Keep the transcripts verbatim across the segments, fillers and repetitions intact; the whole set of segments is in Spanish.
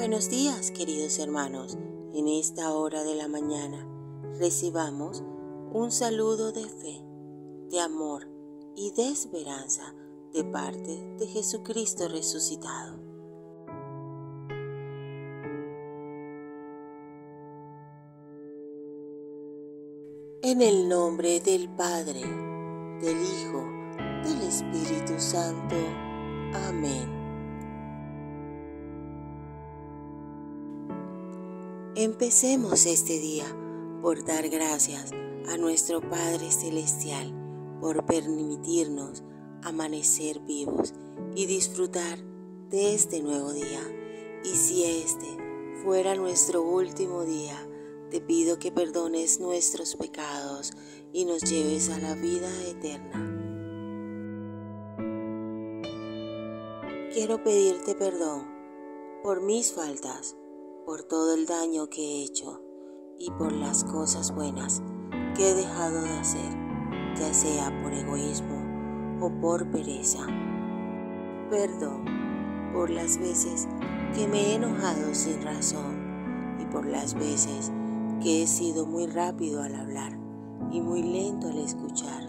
Buenos días, queridos hermanos. En esta hora de la mañana recibamos un saludo de fe, de amor y de esperanza de parte de Jesucristo resucitado. En el nombre del Padre, del Hijo, del Espíritu Santo. Amén. Empecemos este día por dar gracias a nuestro Padre Celestial por permitirnos amanecer vivos y disfrutar de este nuevo día. Y si este fuera nuestro último día, te pido que perdones nuestros pecados y nos lleves a la vida eterna. Quiero pedirte perdón por mis faltas, por todo el daño que he hecho y por las cosas buenas que he dejado de hacer, ya sea por egoísmo o por pereza. Perdón por las veces que me he enojado sin razón y por las veces que he sido muy rápido al hablar y muy lento al escuchar.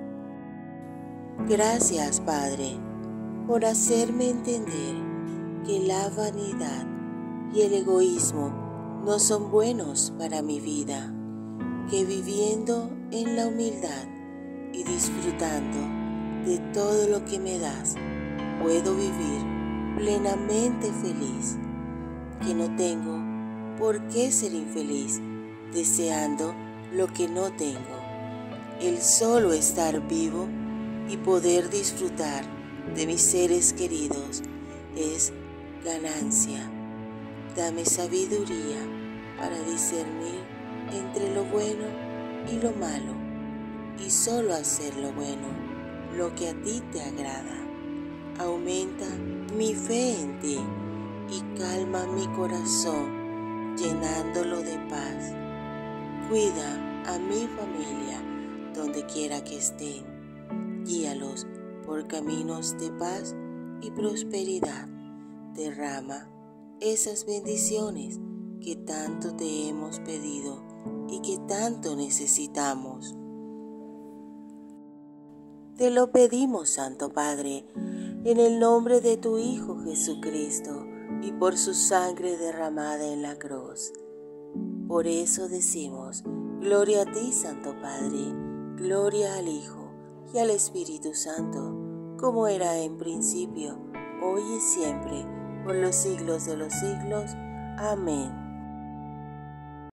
Gracias, Padre, por hacerme entender que la vanidad y el egoísmo no son buenos para mi vida, que viviendo en la humildad y disfrutando de todo lo que me das, puedo vivir plenamente feliz, que no tengo por qué ser infeliz deseando lo que no tengo. El solo estar vivo y poder disfrutar de mis seres queridos es ganancia. Dame sabiduría para discernir entre lo bueno y lo malo, y solo hacer lo bueno, lo que a ti te agrada. Aumenta mi fe en ti y calma mi corazón, llenándolo de paz. Cuida a mi familia donde quiera que estén. Guíalos por caminos de paz y prosperidad. Derrama esas bendiciones que tanto te hemos pedido y que tanto necesitamos. Te lo pedimos, Santo Padre, en el nombre de tu Hijo Jesucristo y por su sangre derramada en la cruz. Por eso decimos, gloria a ti, Santo Padre, gloria al Hijo y al Espíritu Santo, como era en principio, hoy y siempre, por los siglos de los siglos. Amén.